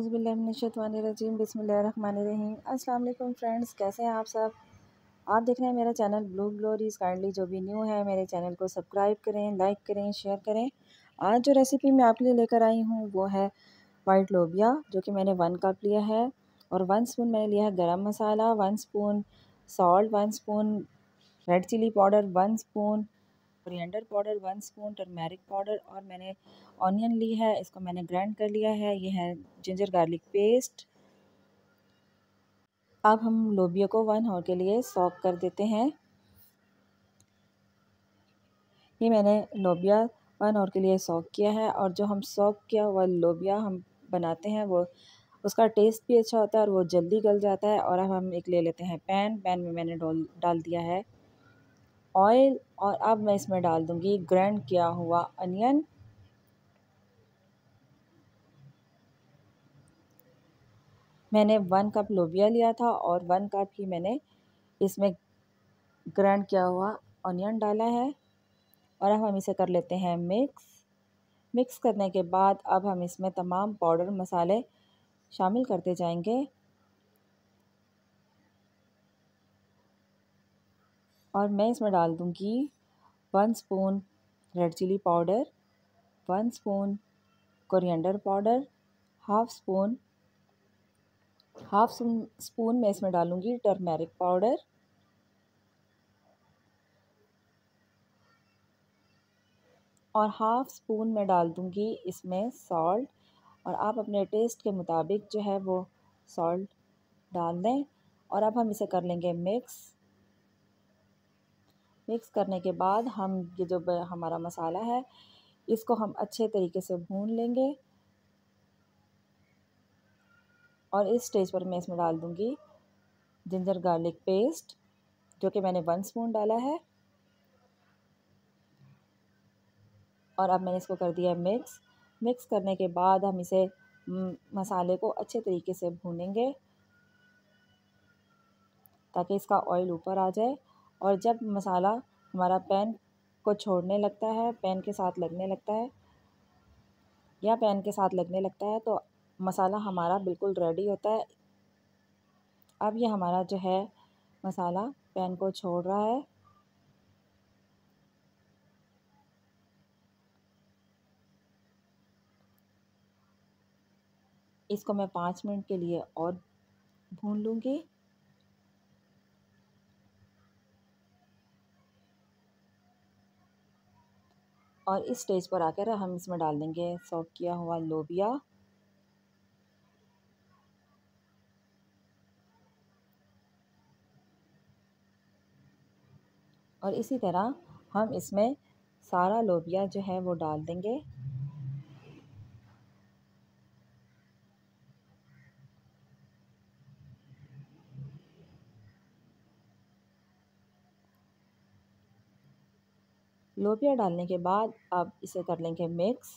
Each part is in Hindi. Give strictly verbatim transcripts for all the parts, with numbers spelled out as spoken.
औज़ुबिल्लाहिमिनश्शैतानिर्रजीम बिस्मिल्लाहिर्रहमानिर्रहीम। अस्सलाम वालेकुम फ्रेंड्स, कैसे हैं आप सब। आप देख रहे हैं मेरा चैनल ब्लू ग्लोरीज। काइंडली जो भी न्यू है मेरे चैनल को सब्सक्राइब करें, लाइक करें, शेयर करें। आज जो रेसिपी मैं आपके लिए लेकर आई हूँ वो है वाइट लोबिया, जो कि मैंने वन कप लिया है और वन स्पून मैंने लिया है garam masala, one spoon salt, one spoon red chilli powder, one spoon coriander powder, one spoon turmeric powder और मैंने ऑनियन ली है, इसको मैंने ग्राइंड कर लिया है। ये है जिंजर गार्लिक पेस्ट। अब हम लोबिया को वन आवर के लिए सॉक कर देते हैं। ये मैंने लोबिया वन आवर के लिए सॉक किया है और जो हम सॉक किया हुआ लोबिया हम बनाते हैं वो उसका टेस्ट भी अच्छा होता है और वो जल्दी गल जाता है। और अब हम एक ले लेते हैं पैन। पैन में मैंने डाल डाल दिया है ऑयल और अब मैं इसमें डाल दूंगी ग्राइंड किया हुआ अनियन। मैंने वन कप लोबिया लिया था और वन कप ही मैंने इसमें ग्राइंड किया हुआ ऑनियन डाला है और अब हम इसे कर लेते हैं मिक्स। मिक्स करने के बाद अब हम इसमें तमाम पाउडर मसाले शामिल करते जाएंगे और मैं इसमें डाल दूंगी one spoon red chilli powder, one spoon coriander powder, half spoon half spoon मैं इसमें डालूंगी टर्मेरिक पाउडर और हाफ स्पून में डाल दूंगी इसमें सॉल्ट। और आप अपने टेस्ट के मुताबिक जो है वो सॉल्ट डाल दें और अब हम इसे कर लेंगे मिक्स। मिक्स करने के बाद हम ये जो हमारा मसाला है इसको हम अच्छे तरीके से भून लेंगे और इस स्टेज पर मैं इसमें डाल दूंगी जिंजर गार्लिक पेस्ट, जो कि मैंने वन स्पून डाला है और अब मैंने इसको कर दिया मिक्स। मिक्स करने के बाद हम इसे मसाले को अच्छे तरीके से भूनेंगे ताकि इसका ऑयल ऊपर आ जाए। और जब मसाला हमारा पैन को छोड़ने लगता है, पैन के साथ लगने लगता है या पैन के साथ लगने लगता है तो मसाला हमारा बिल्कुल रेडी होता है। अब ये हमारा जो है मसाला पैन को छोड़ रहा है। इसको मैं पाँच मिनट के लिए और भून लूँगी। और इस स्टेज पर आकर हम इसमें डाल देंगे सॉक किया हुआ लोबिया और इसी तरह हम इसमें सारा लोबिया जो है वो डाल देंगे। लोबिया डालने के बाद अब इसे कर लेंगे मिक्स।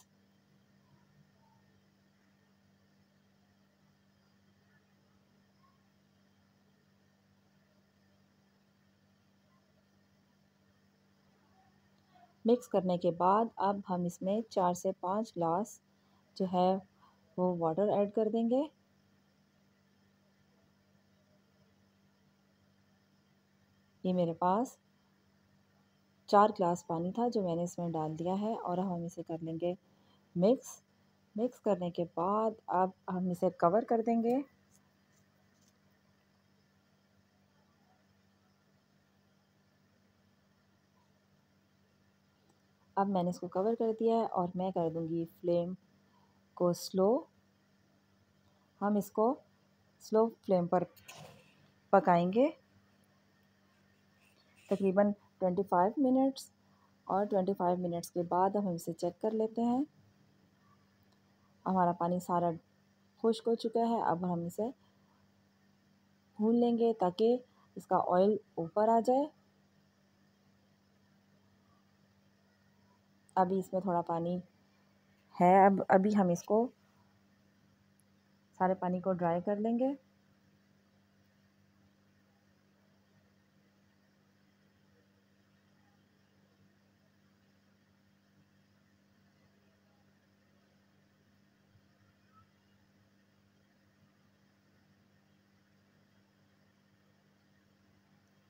मिक्स करने के बाद अब हम इसमें चार से पाँच ग्लास जो है वो वाटर ऐड कर देंगे। ये मेरे पास चार ग्लास पानी था जो मैंने इसमें डाल दिया है और अब हम इसे कर लेंगे मिक्स। मिक्स करने के बाद अब हम इसे कवर कर देंगे। अब मैंने इसको कवर कर दिया है और मैं कर दूंगी फ्लेम को स्लो। हम इसको स्लो फ्लेम पर पकाएंगे तकरीबन पच्चीस मिनट्स और पच्चीस मिनट्स के बाद अब हम इसे चेक कर लेते हैं। हमारा पानी सारा खुश्क हो चुका है। अब हम इसे भून लेंगे ताकि इसका ऑयल ऊपर आ जाए। अभी इसमें थोड़ा पानी है, अब अभी हम इसको सारे पानी को ड्राई कर लेंगे।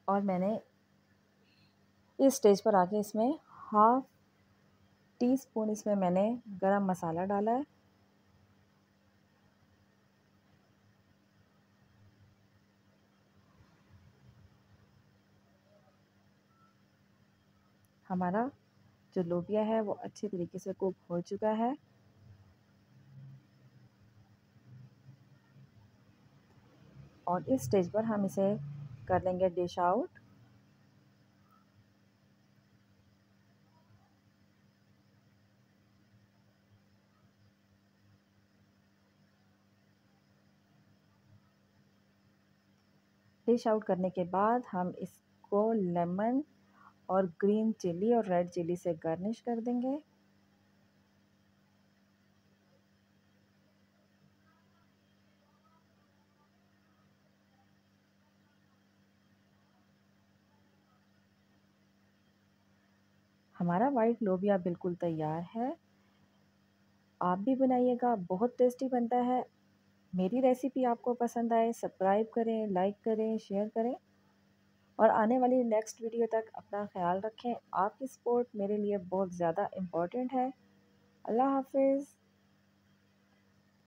और मैंने इस स्टेज पर आके इसमें हाफ टी स्पून इसमें मैंने गरम मसाला डाला है। हमारा जो लोबिया है वो अच्छे तरीके से कुक हो चुका है। और इस स्टेज पर हम इसे कर लेंगे डिश आउट। डिश आउट करने के बाद हम इसको लेमन और ग्रीन चिली और रेड चिली से गार्निश कर देंगे। हमारा वाइट लोबिया बिल्कुल तैयार है। आप भी बनाइएगा, बहुत टेस्टी बनता है। मेरी रेसिपी आपको पसंद आए सब्सक्राइब करें, लाइक करें, शेयर करें और आने वाली नेक्स्ट वीडियो तक अपना ख्याल रखें। आपकी सपोर्ट मेरे लिए बहुत ज़्यादा इम्पोर्टेंट है। अल्लाह हाफिज़।